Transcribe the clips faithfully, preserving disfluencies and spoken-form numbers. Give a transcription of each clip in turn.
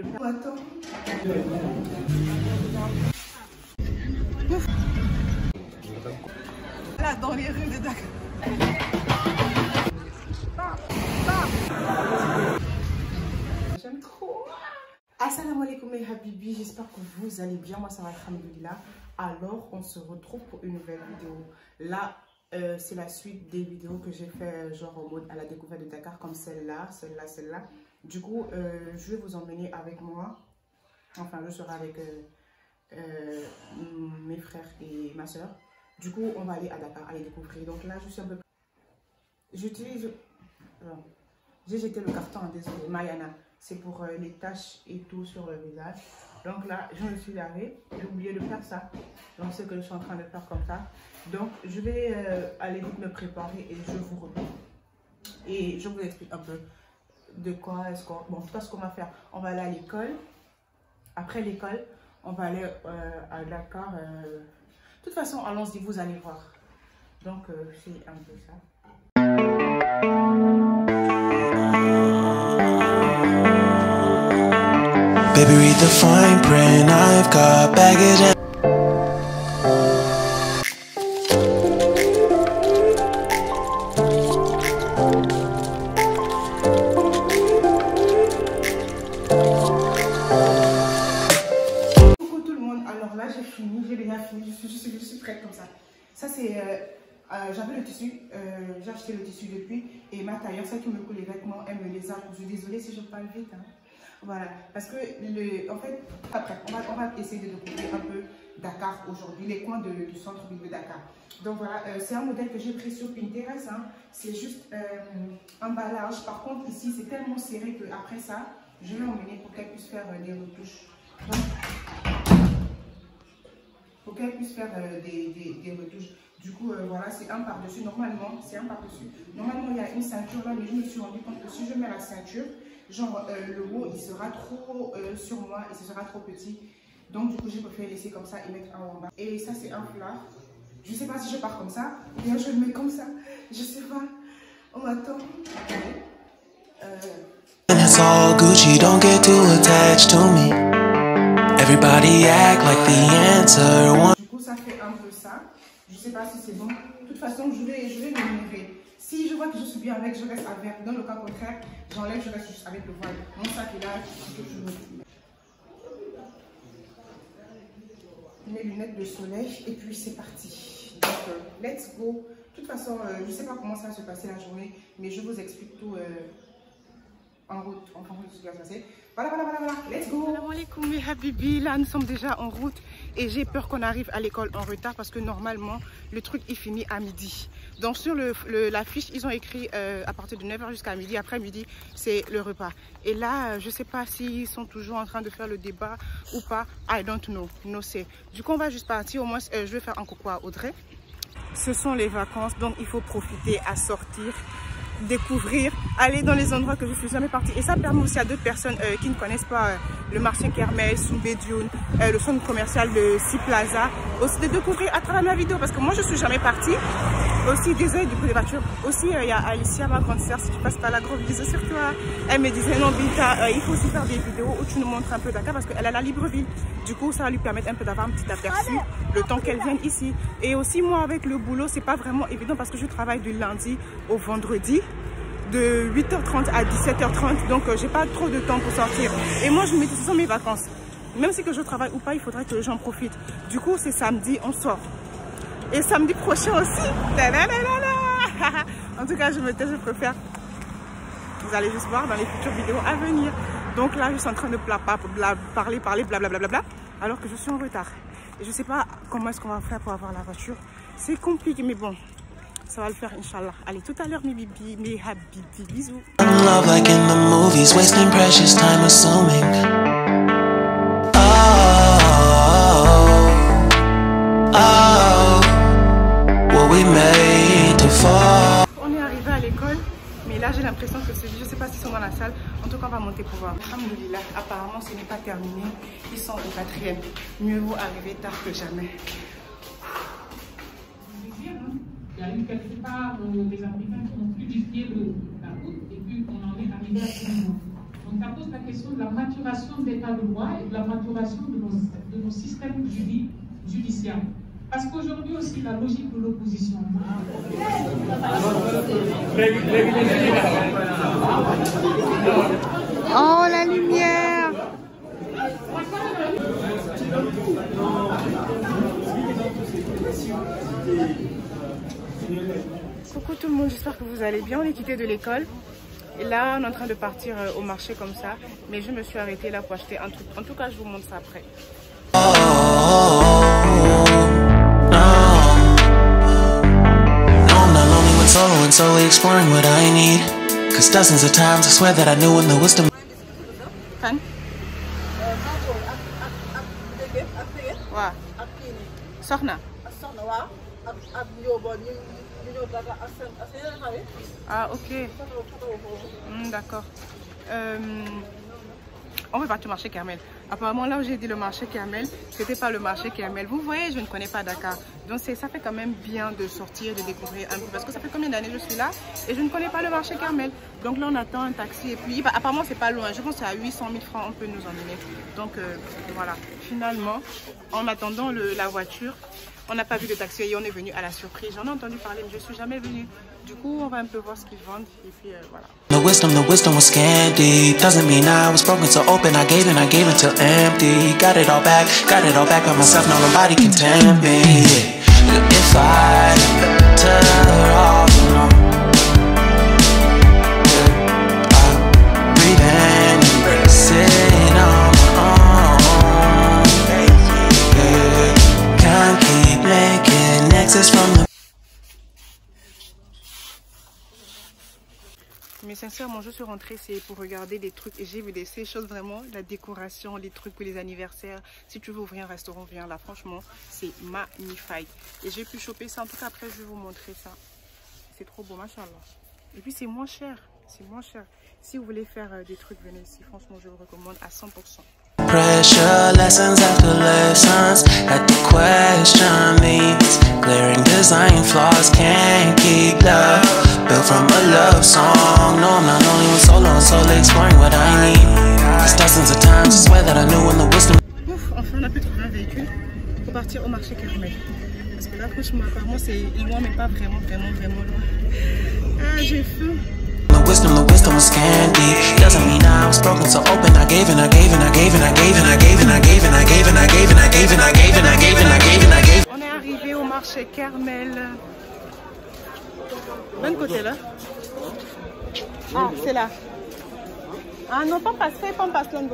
de faire. Attends. Là, dans les rues de Dakar. J'aime trop. Assalamu alaikum mes habibis, j'espère que vous allez bien. Moi ça va, alhamdoulilah. Alors on se retrouve pour une nouvelle vidéo. Là euh, c'est la suite des vidéos que j'ai fait genre en mode à la découverte de Dakar, comme celle-là, celle-là, celle-là. Du coup euh, je vais vous emmener avec moi. Enfin je serai avec euh, euh, mes frères et ma soeur. Du coup on va aller à Dakar, aller découvrir. Donc là je suis un peu... J'utilise... J'ai jeté le carton, désolé, Mayana. C'est pour euh, les taches et tout sur le visage. Donc là, je me suis lavée. J'ai oublié de faire ça. Donc c'est ce que je suis en train de faire comme ça. Donc je vais euh, aller vite me préparer et je vous reviens. Et je vous explique un peu de quoi est-ce qu'on... Bon, tout ce qu'on va faire. On va aller à l'école. Après l'école, on va aller euh, à Dakar. Euh... De toute façon, allons-y, vous allez voir. Donc euh, c'est un peu ça. Baby, read the fine print, I've got baggage and coucou tout le monde, alors là j'ai fini, j'ai déjà fini, je suis, je suis, je suis prête comme ça. Ça c'est, euh, euh, j'avais le tissu, euh, j'ai acheté le tissu depuis et ma tailleur, celle qui me coule les vêtements, elle me les a. Je suis désolée si je parle vite. Hein. Voilà, parce que, le, en fait, après, on va, on va essayer de découvrir un peu Dakar aujourd'hui, les coins de, du centre-ville de Dakar. Donc voilà, euh, c'est un modèle que j'ai pris sur Pinterest, hein. C'est juste euh, un emballage. Par contre, ici, c'est tellement serré qu'après ça, je vais emmener pour qu'elle puisse faire euh, des retouches. Donc, pour qu'elle puisse faire euh, des, des, des retouches. Du coup, euh, voilà, c'est un par-dessus. Normalement, c'est un par-dessus. Normalement, il y a une ceinture là, mais je me suis rendu compte que si je mets la ceinture, genre euh, le haut il sera trop euh, sur moi et ce sera trop petit, donc du coup j'ai préféré laisser comme ça et mettre un en bas. Et ça c'est un foulard, je sais pas si je pars comme ça ou bien je le mets comme ça, je sais pas, on attend. euh... it's all Gucci, don't get too attached to me. Everybody act like the answer one. Du coup ça fait un peu ça, je sais pas si c'est bon. De toute façon je vais, je vais m'énerver. Si je vois que je suis bien avec, je reste avec. Dans le cas contraire, j'enlève, je reste juste avec le voile. Mon sac est là, je mets mes lunettes de soleil et puis c'est parti. Donc, euh, let's go. De toute façon, euh, je ne sais pas comment ça va se passer la journée, mais je vous explique tout euh, en route. Enfin, ce qui va se passer. Voilà, voilà, voilà, voilà, let's go. Salam alaikum mes habibis, là nous sommes déjà en route et j'ai peur qu'on arrive à l'école en retard parce que normalement le truc il finit à midi. Donc sur le, le, la fiche ils ont écrit euh, à partir de neuf heures jusqu'à midi, après midi c'est le repas. Et là je sais pas s'ils sont toujours en train de faire le débat ou pas, I don't know, no say. Du coup on va juste partir, au moins euh, je vais faire un coucou à Audrey. Ce sont les vacances donc il faut profiter à sortir, découvrir, aller dans les endroits que je ne suis jamais partie. Et ça permet aussi à d'autres personnes euh, qui ne connaissent pas euh, le marché Kermès, Soumbédioun, euh, le centre commercial de Sea Plaza, aussi de découvrir à travers ma vidéo parce que moi je ne suis jamais partie. Aussi désolée du coup des voitures. Aussi il euh, y a Alicia, ma grande sœur, si tu passes par la gros bisous sur toi. Elle me disait non Binta, euh, il faut aussi faire des vidéos où tu nous montres un peu Dakar parce qu'elle a la Libreville. Du coup ça va lui permettre un peu d'avoir un petit aperçu le temps qu'elle vienne ici. Et aussi moi avec le boulot c'est pas vraiment évident parce que je travaille du lundi au vendredi de huit heures trente à dix-sept heures trente, donc euh, j'ai pas trop de temps pour sortir. Et moi je me dis ce sont mes vacances, même si que je travaille ou pas, il faudrait que j'en profite. Du coup c'est samedi, on sort. Et samedi prochain aussi. En tout cas je me tais, je préfère. Vous allez juste voir dans les futures vidéos à venir. Donc là je suis en train de bla, bla, bla, parler, parler, blablabla, bla, bla, alors que je suis en retard. Et je sais pas comment est-ce qu'on va faire pour avoir la voiture. C'est compliqué mais bon. Ça va le faire, Inch'Allah. Allez, tout à l'heure, mes bibis, mes habibis, bisous. Love like in the movies, wasting precious time assuming. Oh, oh, what we made to fall. On est arrivé à l'école, mais là j'ai l'impression que c'est, je sais pas s'ils sont dans la salle. En tout cas, on va monter pour voir. Alhamdoulilah, apparemment ce n'est pas terminé. Ils sont au quatrième. Mieux vaut arriver tard que jamais. Il y a eu quelque part euh, des Africains qui ont fluidifié le, la route et puis on en est arrivé à ce moment. Donc ça pose la question de la maturation de l'état de droit et de la maturation de nos, de nos systèmes judi, judiciaires. Parce qu'aujourd'hui aussi, la logique de l'opposition. Oh, la lumière! Coucou tout le monde, j'espère que vous allez bien. On est quitté de l'école. Et là, on est en train de partir au marché comme ça. Mais je me suis arrêtée là pour acheter un truc. En tout cas, je vous montre ça après. Solo and slowly exploring what I need. Cause dozens of times I swear that I knew in the wisdom. Fan? Waaw. Soxna. Ah ok. Mm, d'accord. Euh, on va partir au marché Kermel. Apparemment là où j'ai dit le marché Kermel, c'était pas le marché Kermel. Vous voyez, je ne connais pas Dakar. Donc ça fait quand même bien de sortir, de découvrir un peu. Parce que ça fait combien d'années je suis là et je ne connais pas le marché Kermel. Donc là on attend un taxi et puis bah, apparemment c'est pas loin. Je pense qu'à huit cent mille francs on peut nous emmener. Donc euh, voilà. Finalement, en attendant le, la voiture, on n'a pas vu de taxi et on est venu à la surprise. J'en ai entendu parler mais je suis jamais venue. Du coup on va un peu voir ce qu'ils vendent et puis euh, voilà. The wisdom, the wisdom was scanty. Doesn't mean I was broken, so open. I gave and I gave until empty. Got it all back, got it all back by myself. Now nobody can tempt me. If I turn off alone, I breathe and embrace it on my own. Can't keep making exits from the. Mais sincèrement, je suis rentrée, c'est pour regarder des trucs et j'ai vu des ces choses vraiment, la décoration, les trucs pour les anniversaires. Si tu veux ouvrir un restaurant, viens là, franchement, c'est magnifique. Et j'ai pu choper ça, en tout cas après je vais vous montrer ça. C'est trop beau, machallah. Et puis c'est moins cher, c'est moins cher. Si vous voulez faire euh, des trucs, venez ici, franchement je vous recommande à cent pour cent. Pressure, lessons after lessons. Had to question these glaring design flaws. Can't keep love built from a love song. No, I'm not only with solo and slowly exploring what I need. Cause dozens of times I swear that I knew in the wisdom. Ouf, enfin on a pu trouver un véhicule pour partir au marché Kermel. Parce que là franchement apparemment c'est loin mais pas vraiment vraiment vraiment loin. Ah j'ai faim. The wisdom, the wisdom was scanty. Doesn't mean I was broken, so open. I gave and I gave and I gave and I gave and I gave and I gave and I gave and I gave and I gave and I gave and I gave and I gave and I gave. On est arrivé au marché Kermel. Bon côté là. Ah c'est là. Ah non pas passer, pas passer là.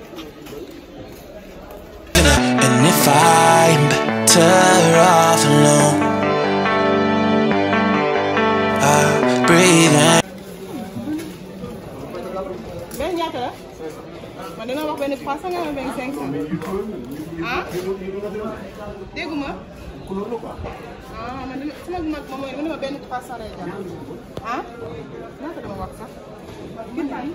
And if I'm better off alone, I breathe in. Ben ñaata la? Man dina wax benn trois cents nga benn cinq cents. Ah? Dégguma? Ah man dina sama mag moom mooy dina ma benn trois cents lay jar. Ah? Ñaata dama wax sax? Gitaay.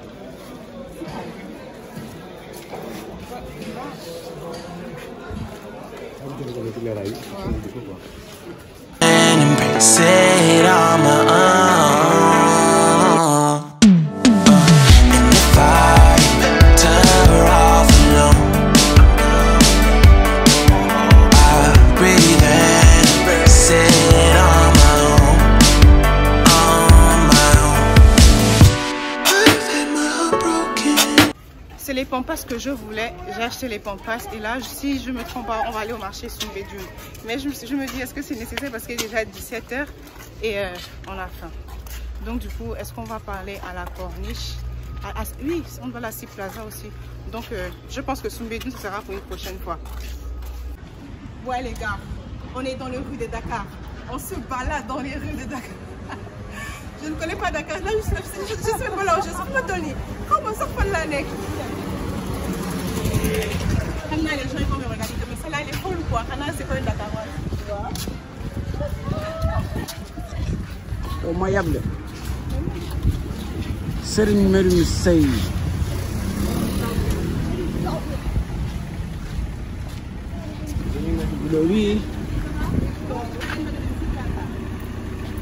And embrace it on my own. And if I'm better off alone, I breathe and embrace it on my own, on my own. I've had my heart broken. C'est les pampas que je voulais. J'ai acheté les pampas et là, si je me trompe pas, on va aller au marché Soumbédioune. Mais je, je me dis, est-ce que c'est nécessaire parce qu'il est déjà dix-sept heures et euh, on a faim. Donc du coup, est-ce qu'on va parler à la corniche? à, à, Oui, on va à la Sea Plaza aussi. Donc euh, je pense que Soumbédioune, ce sera pour une prochaine fois. Ouais les gars, on est dans les rues de Dakar. On se balade dans les rues de Dakar. Je ne connais pas Dakar. Là, je sais, je, je sais pas là où je suis. Pas Tony. Comment ça fait la nec? Les gens ils vont me regarder. Mais celle-là, elle est folle ou quoi? C'est pas une Dakar. O ma yable Serigne Merim Sey oui.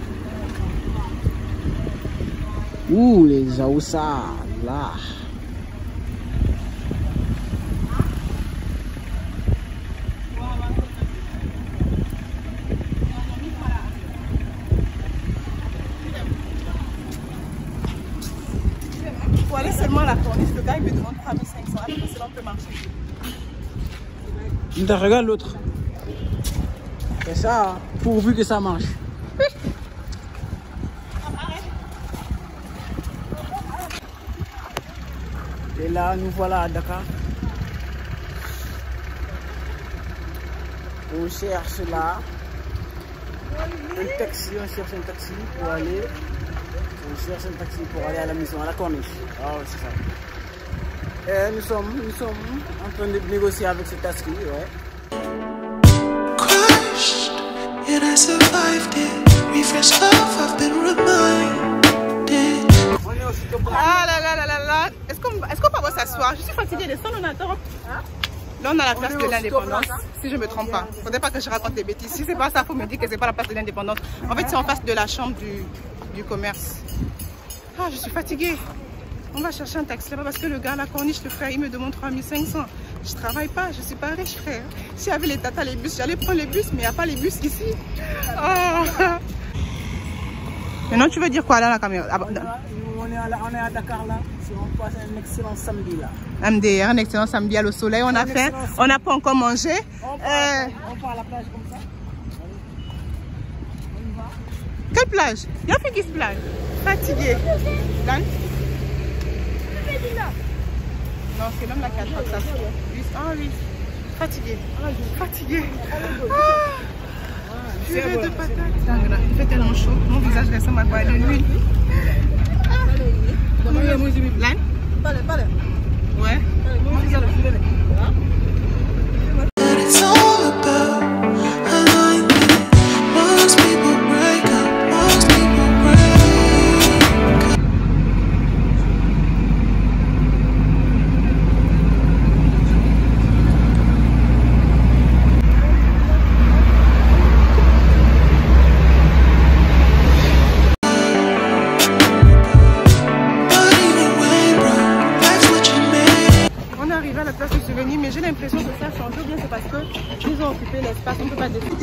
Ouh les Aoussa là. gars il me demande trois mille cinq cents, après c'est là on peut marcher. Regarde l'autre. C'est ça, pourvu que ça marche. Et là, nous voilà à Dakar. On cherche là un taxi, on cherche un taxi pour aller. On cherche un taxi pour aller à la maison, à la corniche. Ah oui, c'est ça. Et nous sommes, nous sommes en train de négocier avec ce taxi, ouais. Crushed, yet I survived it. Refresh love, I've been reminded. Ah là là là là là. Est-ce qu'on est qu'on peut s'asseoir? Je suis fatiguée de ça, on attend. Là on a la place de l'indépendance, si je ne me trompe pas. Il ne faudrait pas que je raconte des bêtises. Si c'est pas ça, il faut me dire que c'est pas la place de l'indépendance. En fait c'est en face de la chambre du, du commerce. Ah je suis fatiguée. On va chercher un taxi là-bas parce que le gars à la corniche, le frère, il me demande trois mille cinq cents. Je travaille pas, je suis pas riche frère. S'il y avait les tatas, les bus, j'allais prendre les bus, mais il n'y a pas les bus ici. Oh. Maintenant tu veux dire quoi là la caméra? Ah, on, est à, on est à Dakar là, on passe un excellent samedi là. M D R, un excellent samedi à le soleil, on a faim, on n'a pas encore mangé. On part, euh... on part à la plage comme ça. On y va. Quelle plage? Il y a une fille qui se plage. Fatigué. Dan? Non, c'est l'homme là qui a le ça. Ah oui. Fatigué. Fatigué. Ah. Purée de patates. Il fait tellement chaud. Mon visage ressemble à quoi? De l'huile. Lan? Ouais. It's all about alignment. Most people break up, most people break up. But even when broke, life's what you made. On est arrivé à la place du souvenir, mais j'ai l'impression que ça a changé, ou bien c'est parce qu'ils ont occupé l'espace, on ne peut pas décider.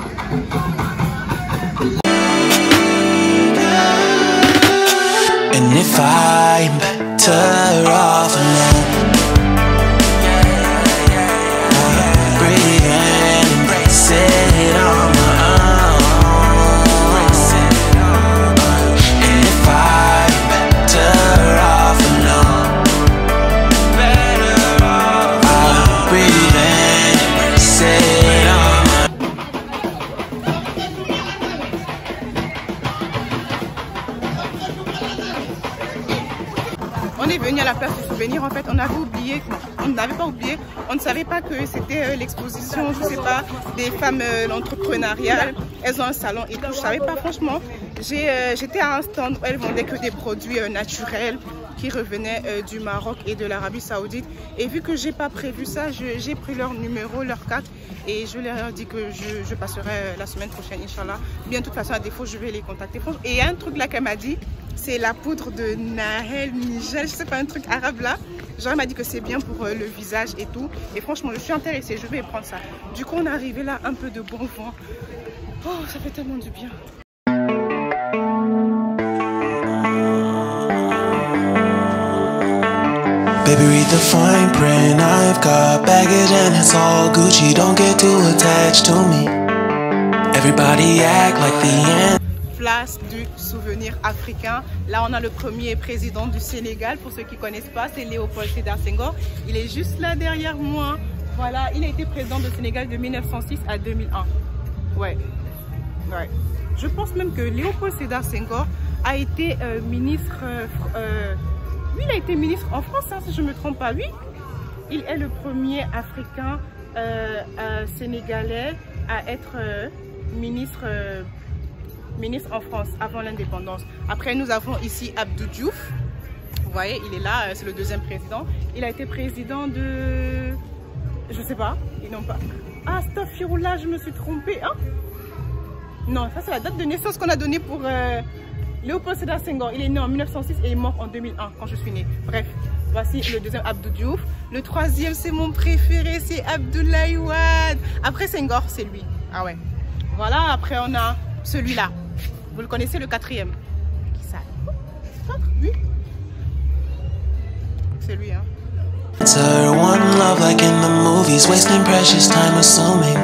And if I'm better off alone, breathe and embrace it on my own. And if I'm better off alone, I'll breathe and embrace it on my own. On est venu à la place du souvenir, en fait, on avait oublié, on n'avait pas oublié, on ne savait pas que c'était euh, l'exposition, je sais pas, des femmes euh, entrepreneuriales. Elles ont un salon et tout, je savais pas, franchement. J'étais euh, à un stand où elles vendaient que des produits euh, naturels qui revenaient euh, du Maroc et de l'Arabie Saoudite. Et vu que j'ai pas prévu ça, j'ai pris leur numéro, leur carte et je leur ai dit que je, je passerai euh, la semaine prochaine, Inch'Allah. Bien, de toute façon, à défaut, je vais les contacter. Et il y a un truc là qu'elle m'a dit. C'est la poudre de Nahel Nigel, je sais pas, un truc arabe là. Genre elle m'a dit que c'est bien pour euh, le visage et tout. Et franchement, je suis intéressée, je vais prendre ça. Du coup, on est arrivé là, un peu de bon vent. Oh, ça fait tellement du bien. Baby, read the fine print. I've got baggage and it's all Gucci. Don't get too attached to me. Everybody act like the end. Place du souvenir africain. Là, on a le premier président du Sénégal. Pour ceux qui ne connaissent pas, c'est Léopold Sédar Senghor. Il est juste là derrière moi. Voilà, il a été président du Sénégal de mille neuf cent six à deux mille un. Ouais. Ouais. Je pense même que Léopold Sédar Senghor a été euh, ministre... Euh, euh, lui, il a été ministre en France, hein, si je ne me trompe pas. Oui, il est le premier Africain euh, euh, sénégalais à être euh, ministre... Euh, ministre en France avant l'indépendance. Après, nous avons ici Abdou Diouf. Vous voyez, il est là, c'est le deuxième président. Il a été président de... Je sais pas, ils n'ont pas... Ah, Astaghfirullah, je me suis trompée. Hein? Non, ça c'est la date de naissance qu'on a donnée pour euh, Léopold Sédar Senghor. Il est né en mille neuf cent six et il est mort en deux mille un quand je suis née. Bref, voici le deuxième Abdou Diouf. Le troisième, c'est mon préféré, c'est Abdoulaye Wade. Après Senghor, c'est lui. Ah ouais. Voilà, après on a celui-là. Vous le connaissez, le quatrième. Qui ça? Oui. que c'est lui. Hein. One love like in the movies, wasting precious time assuming.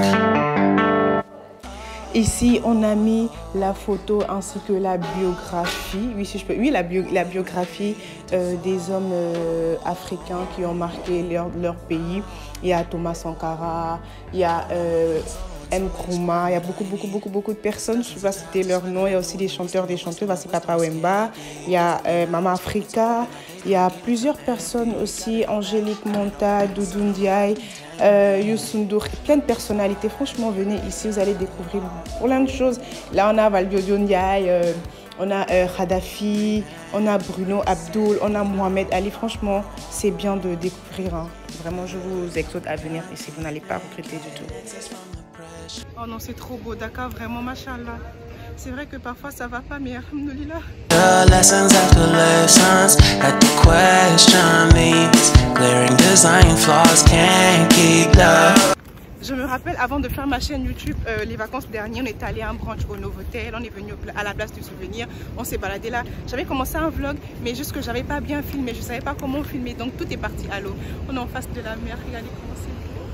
Ici, on a mis la photo ainsi que la biographie. Oui, si je peux. Oui, la, bio, la biographie euh, des hommes euh, africains qui ont marqué leur, leur pays. Il y a Thomas Sankara, il y a euh, Nkrumah, il y a beaucoup, beaucoup, beaucoup, beaucoup de personnes. Je ne sais pas citer leur nom. Il y a aussi des chanteurs, des chanteuses. C'est Papa Wemba. Il y a euh, Mama Africa. Il y a plusieurs personnes aussi. Angélique Monta, Doudou Ndiaye. Euh, Youssou N'Dour, plein de personnalités. Franchement, venez ici, vous allez découvrir plein de choses. Là, on a Valdiodio Ndiaye, euh, on a euh, Kadhafi, on a Bruno Abdul, on a Mohamed Ali. Franchement, c'est bien de découvrir. Hein. Vraiment, je vous exhorte à venir ici. Vous n'allez pas regretter du tout. Oh non, c'est trop beau. Dakar, vraiment, machallah. C'est vrai que parfois ça va pas, mais alhamdoulilah. The lessons after lessons that the question means glaring design flaws can't keep love. Je me rappelle avant de faire ma chaîne YouTube, euh, les vacances dernières, on est allé à un brunch au Novotel, on est venu à la place du souvenir, on s'est baladé là. J'avais commencé un vlog, mais juste que j'avais pas bien filmé, je savais pas comment filmer, donc tout est parti à l'eau. On est en face de la mer, regardez comment c'est.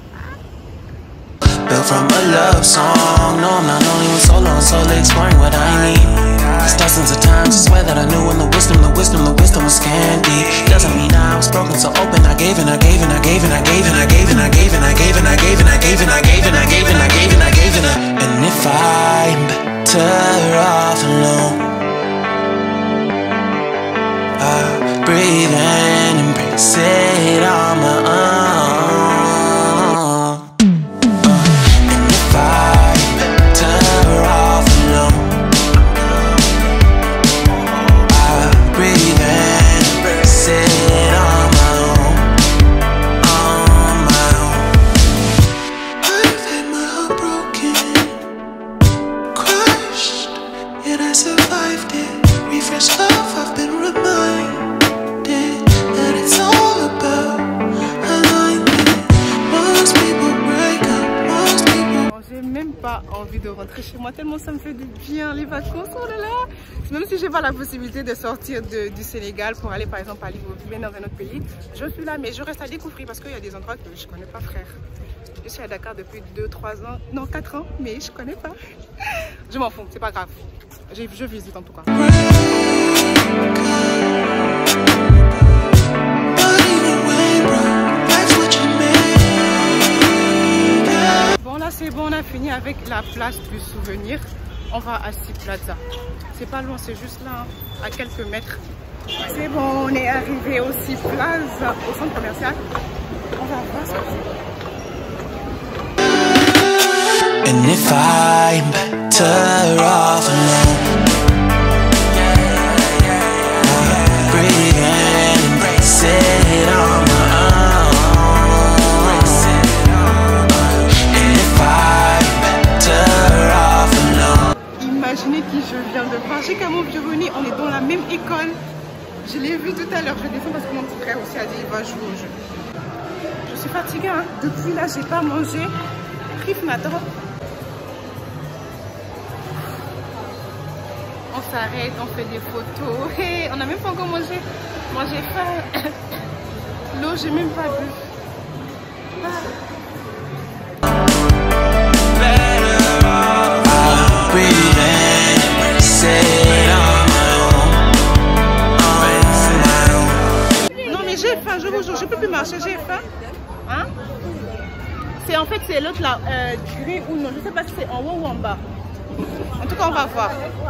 Built from a love song. No, I'm not lonely with so long, so they exploring what I need. It's dozens of times, I swear that I knew when the wisdom, the wisdom, the wisdom was candy. Doesn't mean I was broken, so open. I gave and I gave and I gave and I gave and I gave and I gave and I gave and I gave and I gave and I gave and I gave and I gave and I gave and I. And if I'm better off alone, I breathe and embrace it on my own. Envie de rentrer chez moi tellement ça me fait du bien les vacances. Oh là là, même si j'ai pas la possibilité de sortir de, du Sénégal pour aller par exemple à Libreville dans un autre pays, je suis là mais je reste à découvrir parce qu'il y a des endroits que je connais pas, frère. Je suis à Dakar depuis deux trois ans, non quatre ans, mais je connais pas. Je m'en fous, c'est pas grave, je, je visite en tout cas. Bon là c'est bon, on a fini avec la place du souvenir. On va à Sea Plaza. C'est pas loin, c'est juste là, à quelques mètres. C'est bon, on est arrivé au Sea Plaza, au centre commercial. On va voir ça. And if I'm better off alone, breathe and embrace it on my own. And if I'm better off alone. Imaginez qui je viens de voir. J'ai qu'à mon Bienvenue, on est dans la même école. Je l'ai vu tout à l'heure. Je descends parce que mon petit frère aussi a dit il va jouer au jeu. Je suis fatiguée, hein. Depuis là, j'ai pas mangé. Rif m'attend. On s'arrête, on fait des photos. Hey, on n'a même pas encore mangé. Moi j'ai faim. L'eau, j'ai même pas bu. Ah. Non mais j'ai faim, je vous jure, je peux plus marcher, j'ai faim. Hein? C'est en fait c'est l'autre là, euh, gris ou non, je sais pas si c'est en haut ou en bas. En tout cas, on va voir.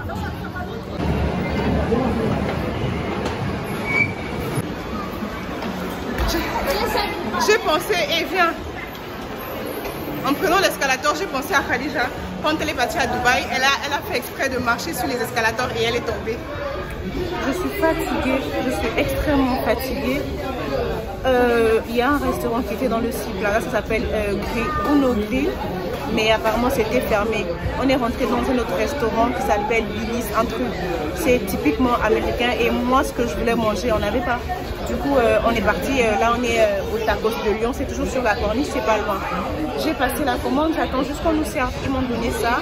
J'ai pensé, et viens. En prenant l'escalator, j'ai pensé à Khadija. Quand elle est partie à Dubaï, elle a, elle a fait exprès de marcher sur les escalators et elle est tombée. Je suis fatiguée, je suis extrêmement fatiguée. Euh, il y a un restaurant qui était dans le Sea Plaza, ça s'appelle euh, Grill Uno Grill, mais apparemment c'était fermé. On est rentré dans un autre restaurant qui s'appelle Billy's, un truc, c'est typiquement américain et moi ce que je voulais manger, on n'avait pas. Du coup euh, on est parti, euh, là on est euh, au Tacos de Lyon, c'est toujours sur la corniche, c'est pas loin. J'ai passé la commande, j'attends juste qu'on nous serve, ils m'ont donné ça.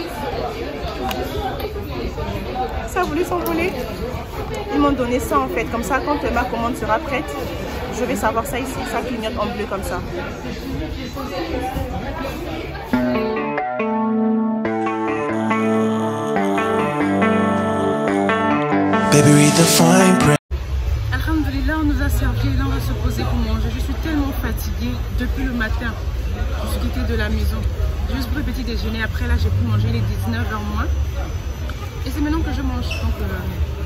Ça voulait s'envoler. Ils m'ont donné ça en fait, comme ça quand ma commande sera prête, Je vais savoir ça ici, ça clignote en bleu comme ça. Baby, read the fine print. Alhamdulillah, on nous a servi, là on va se poser pour manger. Je suis tellement fatiguée depuis le matin. Je suis quittée de la maison. J'ai juste pris le petit déjeuner, après là j'ai pu manger les dix-neuf heures moins. Et c'est maintenant que je mange. Donc, euh...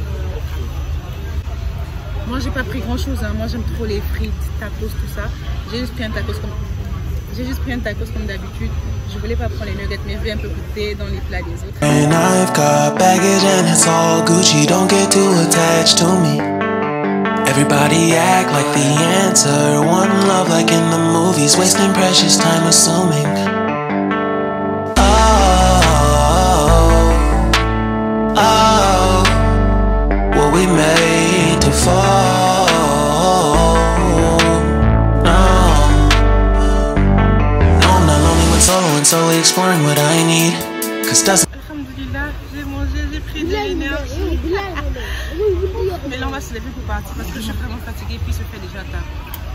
moi j'ai pas pris grand chose, hein. Moi j'aime trop les frites, tacos, tout ça. J'ai juste pris un tacos comme j'ai juste pris un tacos comme d'habitude. Je voulais pas prendre les nuggets, mais je vais un peu goûter dans les plats des autres. And I've got baggage and it's all Gucci. Don't get too attached to me. Everybody act like the answer. One love like in the movies. Wasting precious time assuming. Oh, oh, were we made to fall? And slowly exploring what I need. Cause doesn't Alhamdulillah, j'ai mangé, j'ai pris de l'énergie. Mais là on va se lever pour partir parce que je suis vraiment fatiguée et puis il se fait déjà tard.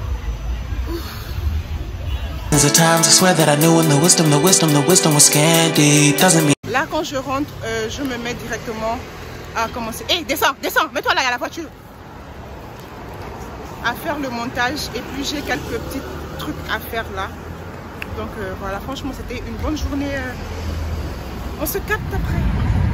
there's a times I swear that I knew when the wisdom, the wisdom, the wisdom was scanty. Doesn't mean. Là quand je rentre, euh, je me mets directement à commencer. Hé, hey, descends, descends, mets-toi là à la voiture. À faire le montage et puis j'ai quelques petits trucs à faire là. Donc euh, voilà, franchement c'était une bonne journée. Euh, on se capte après.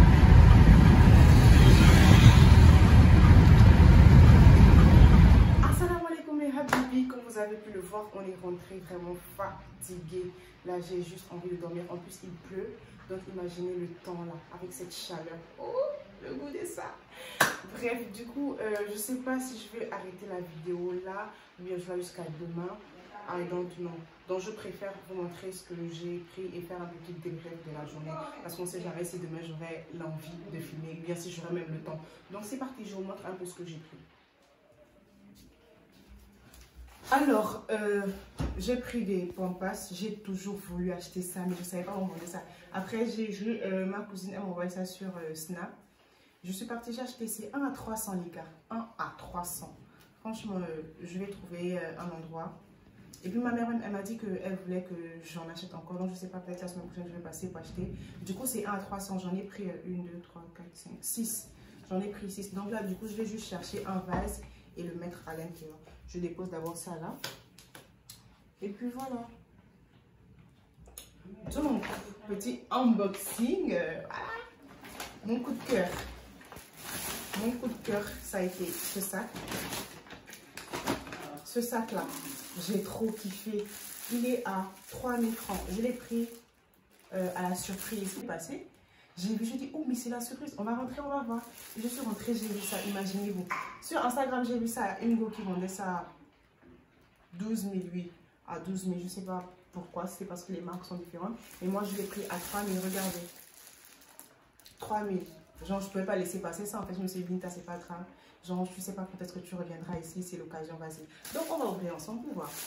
Assalamu alaikum et habibi. Comme vous avez pu le voir, on est rentré vraiment fatigué. Là j'ai juste envie de dormir. En plus il pleut. Donc imaginez le temps là avec cette chaleur. Oh, le goût de ça. Bref, du coup, euh, je sais pas si je vais arrêter la vidéo là ou bien je vais jusqu'à demain. I don't know. Donc je préfère vous montrer ce que j'ai pris et faire un petit débrief de la journée. Parce qu'on ne sait jamais si demain j'aurai l'envie de filmer, bien si j'aurai même le temps. Donc c'est parti, je vous montre un peu ce que j'ai pris. Alors, euh, j'ai pris des pampas. J'ai toujours voulu acheter ça, mais je ne savais pas où on vendait ça. Après, j'ai vu euh, ma cousine, elle m'a envoyé ça sur euh, Snap. Je suis partie, j'ai acheté, c'est un à trois cents les gars. un à trois cents. Franchement, euh, je vais trouver euh, un endroit. Et puis ma mère, elle m'a dit qu'elle voulait que j'en achète encore. Donc je ne sais pas, peut-être la semaine prochaine, je vais passer pour acheter. Du coup, c'est un à trois cents. J'en ai pris un, deux, trois, quatre, cinq, six. J'en ai pris six. Donc là, du coup, je vais juste chercher un vase et le mettre à l'intérieur. Je dépose d'abord ça là. Et puis voilà. Donc, petit unboxing. Euh, voilà. Mon coup de cœur. Mon coup de cœur, ça a été ce sac. Ce sac là. J'ai trop kiffé. Il est à trois mille francs. Je l'ai pris euh, à la surprise passée. J'ai vu, je dis, oh, mais c'est la surprise. On va rentrer, on va voir. Et je suis rentrée, j'ai vu ça. Imaginez-vous. Sur Instagram, j'ai vu ça à Ingo qui vendait ça à douze mille, oui. À douze mille, je ne sais pas pourquoi. C'est parce que les marques sont différentes. Et moi, je l'ai pris à trois mille. Regardez. trois mille. Genre, je ne pouvais pas laisser passer ça. En fait, je me suis dit, Binta, c'est pas grave. Genre, je sais pas quand est-ce que tu reviendras ici, c'est l'occasion, vas-y. Donc, on va ouvrir ensemble pour voir.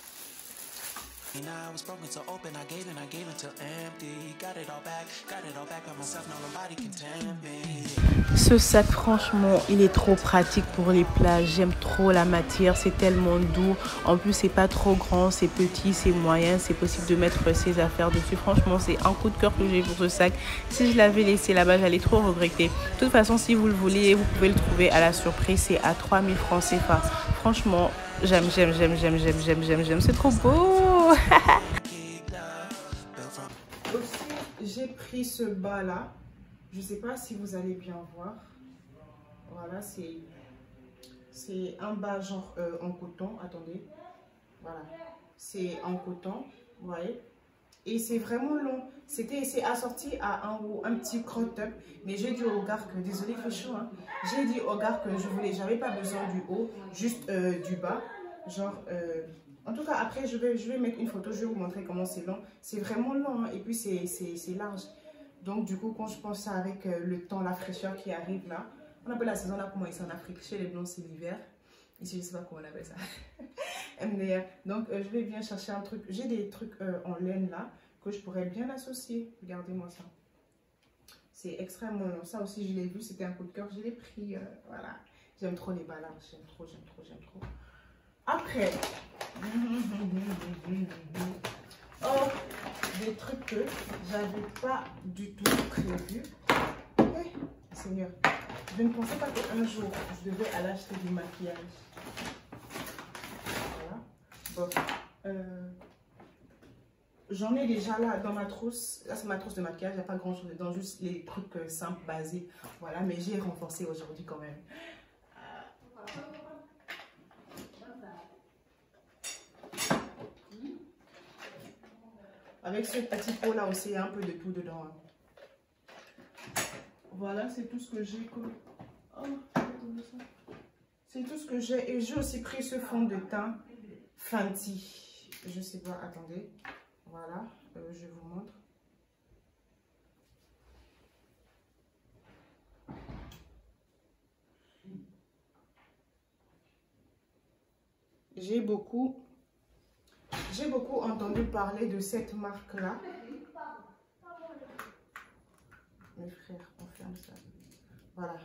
Ce sac, franchement, il est trop pratique pour les plages. J'aime trop la matière, c'est tellement doux. En plus, c'est pas trop grand, c'est petit, c'est moyen. C'est possible de mettre ses affaires dessus. Franchement, c'est un coup de cœur que j'ai pour ce sac. Si je l'avais laissé là-bas, j'allais trop regretter. De toute façon, si vous le voulez, vous pouvez le trouver à la surprise. C'est à trois mille francs C F A. Franchement, j'aime, j'aime, j'aime, j'aime, j'aime, j'aime, j'aime, j'aime. C'est trop beau. Aussi, j'ai pris ce bas là. Je sais pas si vous allez bien voir. Voilà, c'est c'est un bas genre euh, en coton. Attendez. Voilà. C'est en coton. Vous voyez. Et c'est vraiment long. C'était c'est assorti à un, un petit crop top. Mais j'ai dit au gars que, désolé, il fait chaud. Hein. J'ai dit au gars que je voulais, j'avais pas besoin du haut, juste euh, du bas. Genre, euh, en tout cas, après, je vais, je vais mettre une photo, je vais vous montrer comment c'est long. C'est vraiment long, hein, et puis c'est large. Donc, du coup, quand je pense ça avec euh, le temps, la fraîcheur qui arrive là, on appelle la saison là, comment ici en Afrique, chez les Blancs, c'est l'hiver. Ici, je sais pas comment on appelle ça. M D R. Donc, euh, je vais bien chercher un truc. J'ai des trucs euh, en laine là, que je pourrais bien associer. Regardez-moi ça. C'est extrêmement long. Ça aussi, je l'ai vu, c'était un coup de cœur, je l'ai pris. Euh, voilà. J'aime trop les balles, j'aime trop, j'aime trop, j'aime trop. Après, oh, des trucs que j'avais pas du tout prévu. Okay. Seigneur, je ne pensais pas qu'un jour je devais aller acheter du maquillage. Voilà. Bon, euh, j'en ai déjà là dans ma trousse. Là, c'est ma trousse de maquillage. Il n'y a pas grand chose dedans, juste les trucs euh, simples, basiques. Voilà, mais j'ai renforcé aujourd'hui quand même. Avec ce petit pot là aussi, il y a un peu de tout dedans. Hein. Voilà, c'est tout ce que j'ai. Oh, c'est tout ce que j'ai. Et j'ai aussi pris ce fond de teint Fenty. Je sais pas, attendez. Voilà, euh, je vous montre. J'ai beaucoup... J'ai beaucoup entendu parler de cette marque-là. Mes frères, on ferme ça. Voilà.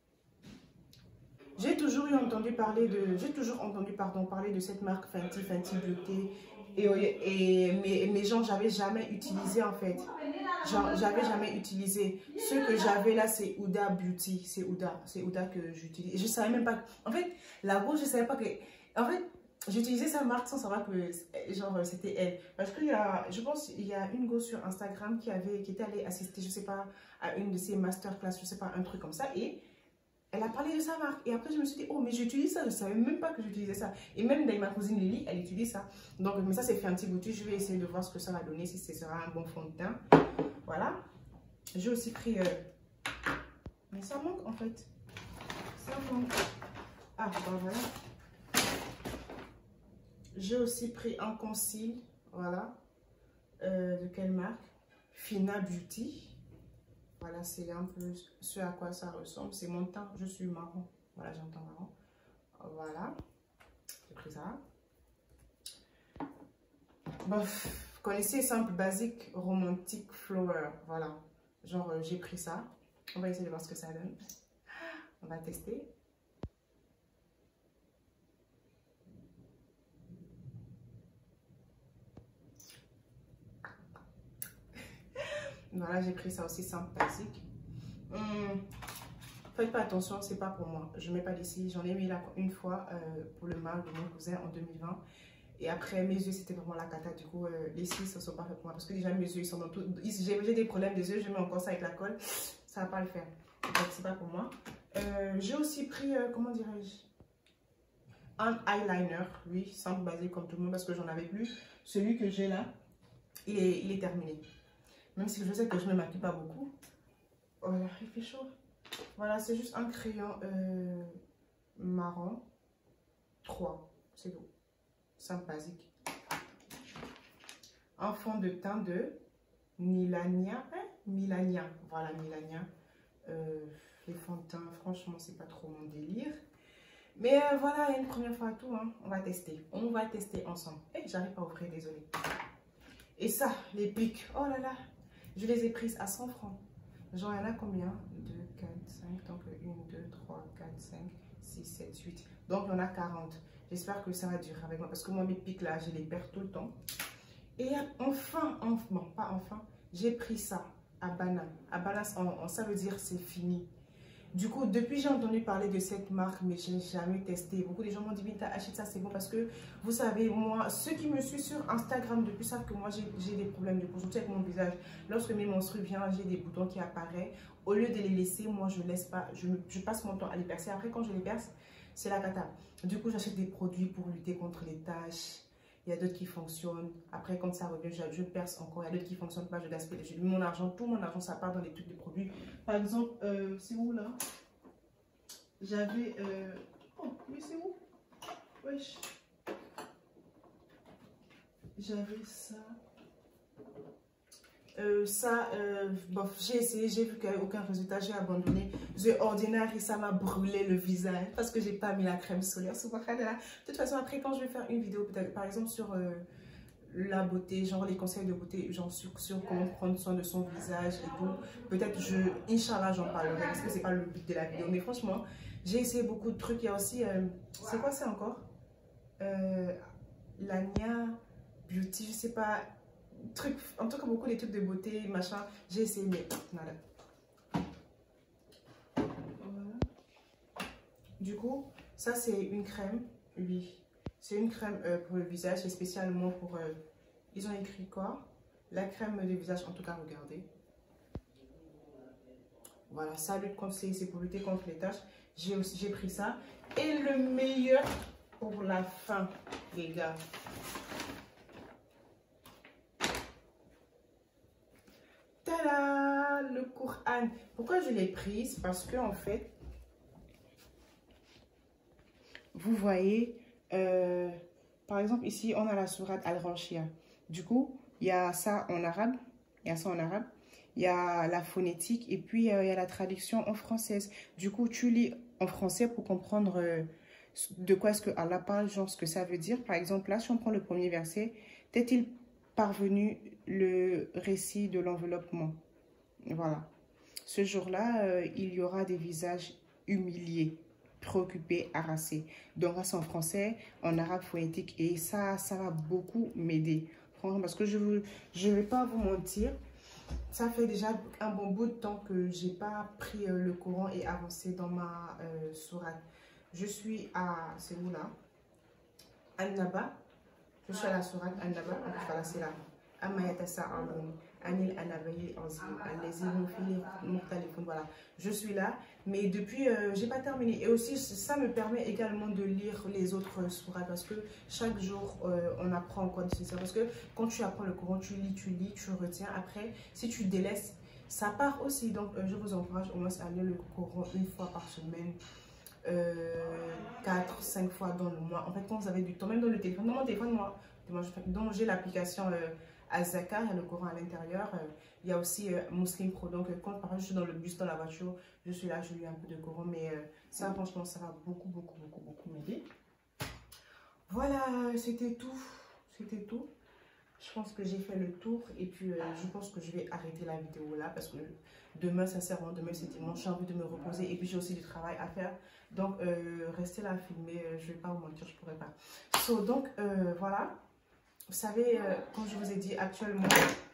J'ai toujours eu entendu parler de... J'ai toujours entendu, pardon, parler de cette marque Fenty, Fenty Beauté. Et, et mais, mais genre, j'avais jamais utilisé en fait. Genre, j'avais jamais utilisé. Ce que j'avais là, c'est Huda Beauty. C'est Huda. C'est Huda que j'utilise. Je savais même pas... En fait, la gauche, je savais pas que... En fait... J'utilisais sa marque sans savoir que genre c'était elle. Parce qu'il y a, je pense, il y a une go sur Instagram qui avait, qui était allée assister, je sais pas, à une de ses masterclass, je sais pas, un truc comme ça. Et elle a parlé de sa marque. Et après, je me suis dit, oh, mais j'utilise ça. Je savais même pas que j'utilisais ça. Et même d'ailleurs, ma cousine Lily, elle utilise ça. Donc, mais ça, c'est fait un petit boutique. Je vais essayer de voir ce que ça va donner, si ce sera un bon fond de teint. Voilà. J'ai aussi pris... Euh... Mais ça manque, en fait. Ça manque. Ah, ben voilà. J'ai aussi pris un conceal, voilà, euh, de quelle marque? Fina Beauty. Voilà, c'est un peu ce à quoi ça ressemble. C'est mon teint, je suis marron. Voilà, j'ai un teint marron. Voilà, j'ai pris ça. Bon, vous connaissez, simple, basique, romantique, flower. Voilà, genre euh, j'ai pris ça. On va essayer de voir ce que ça donne. On va tester. Voilà, j'ai pris ça aussi simple, basique. Hum, faites pas attention, c'est pas pour moi. Je mets pas d'ici. J'en ai mis là une fois euh, pour le mal de mon cousin en deux mille vingt. Et après, mes yeux, c'était vraiment la cata. Du coup, euh, les cils, ça ne sont pas fait pour moi. Parce que déjà, mes yeux, ils sont dans tout. J'ai des problèmes des yeux. Je mets encore ça avec la colle. Ça va pas le faire. Donc, c'est pas pour moi. Euh, j'ai aussi pris, euh, comment dirais-je, un eyeliner. Oui, simple, basique comme tout le monde. Parce que j'en avais plus. Celui que j'ai là, il est, il est terminé. Même si je sais que je ne me maquille pas beaucoup. Voilà, il fait chaud. Voilà, c'est juste un crayon euh, marron. trois, c'est tout. Simple, basique. Un fond de teint de Milania. Hein? Milania. Voilà, Milania. Euh, les fonds de teint, franchement, c'est pas trop mon délire. Mais euh, voilà, il y a une première fois à tout. Hein. On va tester. On va tester ensemble. Eh, hey, j'arrive pas à ouvrir, désolé. Et ça, les pics. Oh là là. Je les ai prises à cent francs. Genre, il y en a combien? deux, quatre, cinq. Donc, un, deux, trois, quatre, cinq, six, sept, huit. Donc, il y en a quarante. J'espère que ça va durer avec moi. Parce que moi, mes pics là, je les perds tout le temps. Et enfin, enfin, bon, pas enfin, j'ai pris ça à banane. À banane, en, en, ça veut dire c'est fini. Du coup, depuis j'ai entendu parler de cette marque, mais je n'ai jamais testé. Beaucoup de gens m'ont dit, mais t'as acheté ça, c'est bon. Parce que, vous savez, moi, ceux qui me suivent sur Instagram depuis savent que moi, j'ai des problèmes de peau, surtout avec mon visage. Lorsque mes menstrues viennent, j'ai des boutons qui apparaissent. Au lieu de les laisser, moi, je laisse pas, je, je passe mon temps à les percer. Après, quand je les perce, c'est la cata. Du coup, j'achète des produits pour lutter contre les taches. Il y a d'autres qui fonctionnent. Après, quand ça revient, je, je perce encore. Il y a d'autres qui ne fonctionnent pas. Je gaspille. J'ai mis mon argent. Tout mon argent, ça part dans les trucs de produits. Par exemple, euh, c'est où là? J'avais... Euh... Oh, mais c'est où? Wesh. J'avais ça. Euh, ça, euh, bon, j'ai essayé, j'ai vu qu'il n'y avait aucun résultat, j'ai abandonné. The Ordinary, ça m'a brûlé le visage parce que j'ai pas mis la crème solaire. De toute façon, après, quand je vais faire une vidéo, peut-être par exemple sur euh, la beauté, genre les conseils de beauté, genre sur, sur comment prendre soin de son visage et tout, peut-être je, Inch'Allah, j'en parlerai parce que c'est pas le but de la vidéo. Mais franchement, j'ai essayé beaucoup de trucs. Il y a aussi, euh, c'est quoi ça encore? euh, Lania Beauty, je sais pas, truc, en tout cas beaucoup des trucs de beauté, machin, j'ai essayé, mais nada. Voilà. Du coup, ça c'est une crème, oui, c'est une crème euh, pour le visage, c'est spécialement pour, euh, ils ont écrit quoi? La crème de visage, en tout cas, regardez. Voilà, ça lutte contre c'est pour lutter contre les taches. J'ai aussi j'ai pris ça. Et le meilleur pour la fin, les gars. Tada! Le Coran. Pourquoi je l'ai prise? Parce que en fait, vous voyez, euh, par exemple ici, on a la sourate Al-Ranchia. Du coup, il y a ça en arabe. Il y a ça en arabe. Il y a la phonétique et puis euh, il y a la traduction en française. Du coup, tu lis en français pour comprendre euh, de quoi est-ce que Allah parle, genre ce que ça veut dire. Par exemple, là, si on prend le premier verset, t'est-il parvenu le récit de l'enveloppement? Voilà. Ce jour-là, euh, il y aura des visages humiliés, préoccupés, harassés. Donc, là, c'est en français, en arabe phonétique et ça, ça va beaucoup m'aider. Franchement, parce que je ne je vais pas vous mentir. Ça fait déjà un bon bout de temps que j'ai pas pris euh, le Coran et avancé dans ma euh, sourate. Je suis à, c'est où là? An-Naba. Je suis à la sourate An-Naba. Voilà, c'est là. Voilà, je suis là, mais depuis, euh, j'ai pas terminé. Et aussi, ça me permet également de lire les autres sourates parce que chaque jour, euh, on apprend encore des choses. Parce que quand tu apprends le Coran, tu lis, tu lis, tu retiens. Après, si tu délaisses, ça part aussi. Donc, euh, je vous encourage au moins à lire le Coran une fois par semaine. Euh, quatre, cinq fois dans le mois. En fait, quand vous avez du temps, même dans le téléphone, dans mon téléphone, moi, donc j'ai l'application euh, Azaka, il y a le Coran à l'intérieur. Euh, il y a aussi euh, Muslim Pro. Donc, euh, quand par exemple je suis dans le bus, dans la voiture, je suis là, je lis un peu de Coran. Mais euh, ça, franchement, ça va beaucoup, beaucoup, beaucoup, beaucoup m'aider. Voilà, c'était tout. C'était tout. Je pense que j'ai fait le tour. Et puis, euh, je pense que je vais arrêter la vidéo là. Parce que demain, sincèrement, demain, c'est dimanche. J'ai envie de me reposer. Et puis, j'ai aussi du travail à faire. Donc, euh, restez là à filmer. Je ne vais pas vous mentir, je ne pourrais pas. So, donc, euh, voilà. Vous savez, euh, comme je vous ai dit, actuellement,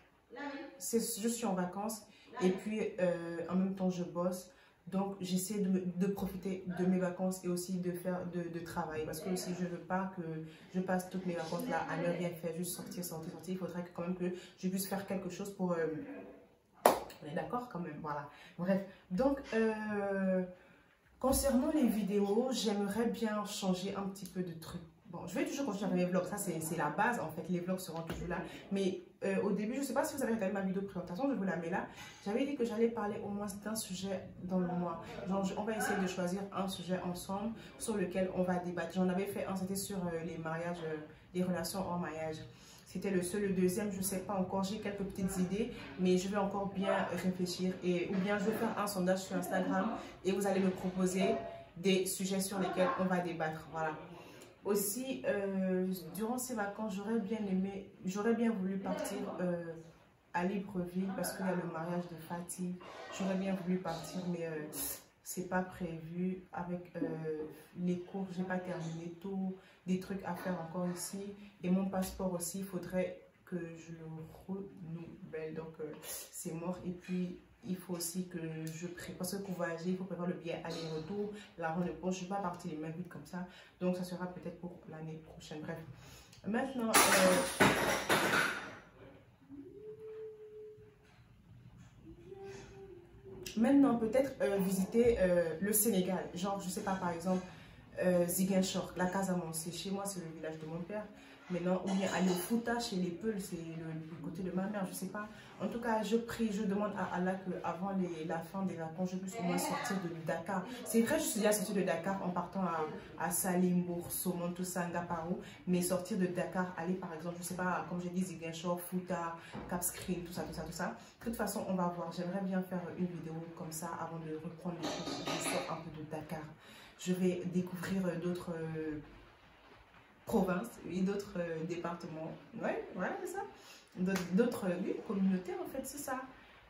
je suis en vacances et puis euh, en même temps, je bosse. Donc, j'essaie de, de profiter de mes vacances et aussi de faire de, de travail. Parce que aussi, je ne veux pas que je passe toutes mes vacances là à ne rien faire, juste sortir, sortir, sortir. Il faudrait que, quand même que je puisse faire quelque chose pour... Euh, on est d'accord quand même, voilà. Bref, donc... Euh, concernant les vidéos, j'aimerais bien changer un petit peu de trucs. Bon, je vais toujours continuer avec mes vlogs, ça c'est la base en fait, les vlogs seront toujours là. Mais euh, au début, je ne sais pas si vous avez regardé ma vidéo de présentation, je vous la mets là. J'avais dit que j'allais parler au moins d'un sujet dans le mois. Genre, on va essayer de choisir un sujet ensemble sur lequel on va débattre. J'en avais fait un, c'était sur euh, les mariages, euh, les relations hors mariage. C'était le seul, le deuxième, je ne sais pas encore, j'ai quelques petites idées, mais je vais encore bien réfléchir. Et, ou bien je vais faire un sondage sur Instagram et vous allez me proposer des sujets sur lesquels on va débattre. Voilà. Aussi, euh, durant ces vacances, j'aurais bien aimé, j'aurais bien voulu partir euh, à Libreville parce qu'il y a le mariage de Fatih. J'aurais bien voulu partir, mais euh, c'est pas prévu. Avec euh, les cours, j'ai pas terminé tout, des trucs à faire encore ici. Et mon passeport aussi, il faudrait que je le renouvelle. Donc, euh, c'est mort. Et puis, il faut aussi que je prépare, parce que pour voyager, il faut préparer le billet aller-retour, l'argent de poche. Je ne vais pas partir les mains vides comme ça. Donc, ça sera peut-être pour l'année prochaine. Bref. Maintenant, euh, maintenant peut-être euh, visiter euh, le Sénégal. Genre, je ne sais pas, par exemple, euh, Ziguinchor, la Casamance. C'est chez moi, c'est le village de mon père. Maintenant, ou bien aller au Fouta chez les Peuls, c'est le, le côté de ma mère, je ne sais pas. En tout cas, je prie, je demande à Allah qu'avant la fin des vacances, je puisse au moins sortir de Dakar. C'est vrai, je suis déjà sortie de Dakar en partant à, à Salimbourg, Somon, tout ça, Ngaparou. Mais sortir de Dakar, aller par exemple, je ne sais pas, comme j'ai dit, Ziguinchor, Fouta, Cap Skirring, tout ça, tout ça, tout ça. De toute façon, on va voir. J'aimerais bien faire une vidéo comme ça avant de reprendre les cours. Je sors un peu de Dakar. Je vais découvrir d'autres... Euh, provinces et d'autres euh, départements. Ouais, voilà, c'est ça. D'autres oui, communautés, en fait, c'est ça.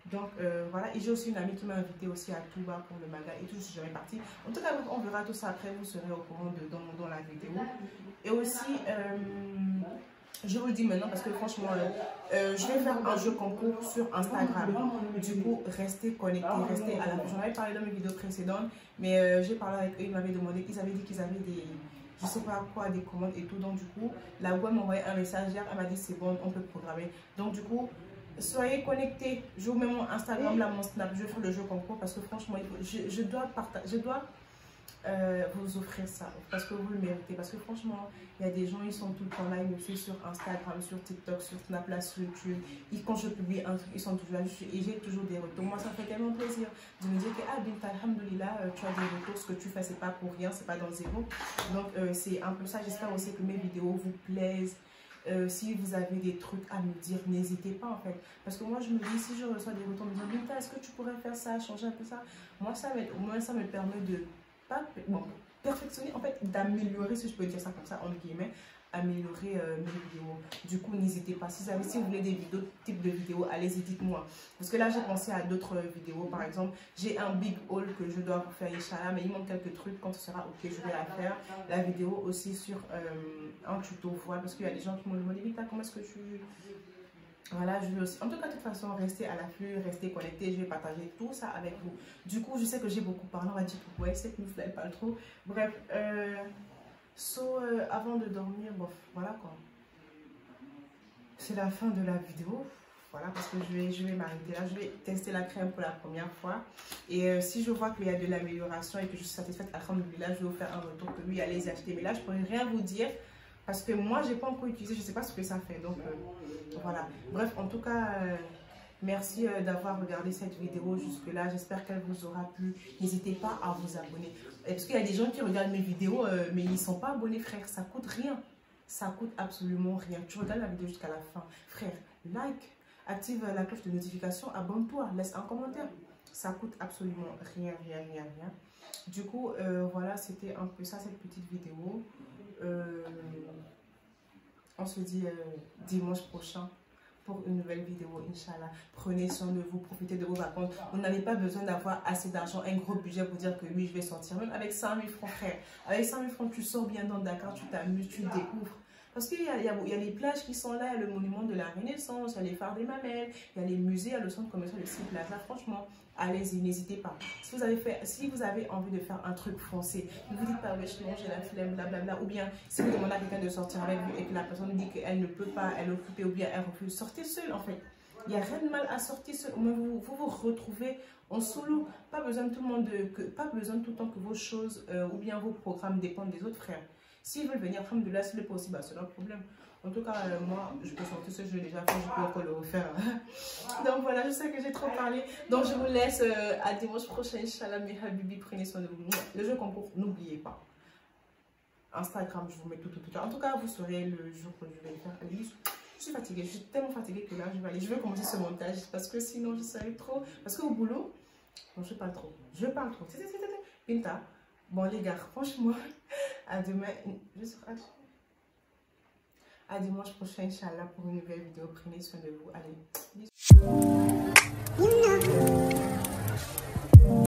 Donc euh, voilà, et j'ai aussi une amie qui m'a invité aussi à Touba pour le maga et tout, je suis jamais partie. En tout cas, on verra tout ça après, vous serez au courant de, dans, dans la vidéo. Et aussi, euh, je vous le dis maintenant parce que franchement, euh, euh, je vais faire un jeu concours sur Instagram. Du coup, restez connectés, restez à la... J'en avais parlé dans mes vidéos précédentes, mais euh, j'ai parlé avec eux, ils m'avaient demandé, ils avaient dit qu'ils avaient des... je sais pas quoi, des commandes et tout. Donc du coup, la web m'a envoyé un message hier, elle m'a dit c'est bon, on peut programmer. Donc du coup, soyez connectés. Je vous mets mon Instagram, là, mon Snap, je vais faire le jeu concours parce que franchement, il faut, je, je dois partager, je dois euh, vous offrir ça parce que vous le méritez. Parce que franchement, il y a des gens, ils sont tout le temps là, ils me suivent sur Instagram, sur TikTok, sur Snap, là, sur YouTube. Et quand je publie un truc, ils sont toujours là et j'ai toujours des retours. Moi, ça fait tellement plaisir de me dire que, ah, Binta, alhamdoulilah, euh, tu as des retours, ce que tu fais, c'est pas pour rien, c'est pas dans zéro. Donc, euh, c'est un peu ça. J'espère aussi que mes vidéos vous plaisent. Euh, si vous avez des trucs à me dire, n'hésitez pas en fait. Parce que moi je me dis, si je reçois des retours, me disant, Binta, est-ce que tu pourrais faire ça, changer un peu ça? Moi ça, au moins ça me permet de pas, bon, perfectionner, en fait, d'améliorer, si je peux dire ça comme ça, entre guillemets, améliorer euh, mes vidéos. Du coup, n'hésitez pas. Si vous, avez, si vous voulez des vidéos, types de vidéos, allez-y, dites-moi. Parce que là, j'ai pensé à d'autres vidéos. Par exemple, j'ai un big haul que je dois vous faire, Inch'Allah, mais il manque quelques trucs. Quand ce sera OK, je vais la faire. La vidéo aussi sur euh, un tuto voile. Parce qu'il y a des gens qui m'ont demandé, Vita, comment est-ce que tu... Voilà, je vais aussi... En tout cas, de toute façon, restez à l'afflux, restez connectés. Je vais partager tout ça avec vous. Du coup, je sais que j'ai beaucoup parlé. On va dire que ouais, cette nouvelle, pas trop. Bref, euh... So, euh, avant de dormir, bon, voilà quoi. C'est la fin de la vidéo. Voilà, parce que je vais, je vais m'arrêter là. Je vais tester la crème pour la première fois. Et euh, si je vois qu'il y a de l'amélioration et que je suis satisfaite, alhamdoulilah, je vais vous faire un retour que oui, allez y acheter. Mais là, je ne pourrais rien vous dire parce que moi, je n'ai pas encore utilisé. Je ne sais pas ce que ça fait. Donc, euh, voilà. Bref, en tout cas... Euh, merci d'avoir regardé cette vidéo jusque-là. J'espère qu'elle vous aura plu. N'hésitez pas à vous abonner. Parce qu'il y a des gens qui regardent mes vidéos, euh, mais ils ne sont pas abonnés, frère. Ça coûte rien. Ça coûte absolument rien. Tu regardes la vidéo jusqu'à la fin. Frère, like, active la cloche de notification, abonne-toi, laisse un commentaire. Ça coûte absolument rien, rien, rien, rien. Du coup, euh, voilà, c'était un peu ça, cette petite vidéo. Euh, on se dit euh, dimanche prochain pour une nouvelle vidéo, Inch'Allah. Prenez soin de vous, profitez de vos vacances. Vous n'avez pas besoin d'avoir assez d'argent, un gros budget pour dire que oui, je vais sortir. Même avec cent mille francs, frère. Avec cent mille francs, tu sors bien dans Dakar, tu t'amuses, tu découvres. Parce qu'il y a, il y, a, il y a les plages qui sont là, il y a le monument de la Renaissance, il y a les phares des Mamelles, il y a les musées, il y a le centre commercial de Six Plaza. Franchement, allez-y, n'hésitez pas. Si vous, avez fait, si vous avez envie de faire un truc français, ne vous dites pas, ouais, non, j'ai la flemme, blablabla. Ou bien, si vous demandez à quelqu'un de sortir avec vous et que la personne dit qu'elle ne peut pas, elle est occupée ou bien elle refuse, sortez seul en fait. Il n'y a rien de mal à sortir seul. Au moins, vous vous, vous retrouvez en solo. Pas besoin de tout le monde, de, que, pas besoin tout le temps que vos choses euh, ou bien vos programmes dépendent des autres frères. S'ils veulent venir, alhamdoulilah, si c'est possible, bah, c'est leur problème. En tout cas, euh, moi, je peux sortir ce jeu déjà fait, je peux encore le refaire. Donc voilà, je sais que j'ai trop parlé. Donc je vous laisse euh, à dimanche prochain, Inch'Allah, mes habibi, prenez soin de vous. Le jeu concours, n'oubliez pas. Instagram, je vous mets tout, tout, tout. En tout cas, vous saurez le jour que je vais le faire. Je suis fatiguée, je suis tellement fatiguée que là, je vais aller. Je vais commencer ce montage parce que sinon, je serai trop. Parce qu'au boulot, non, je parle trop. Je parle trop. Binta. Bon les gars, franchement, à demain, je serai à dimanche prochain, Inch'Allah, pour une nouvelle vidéo. Prenez soin de vous. Allez, bisous.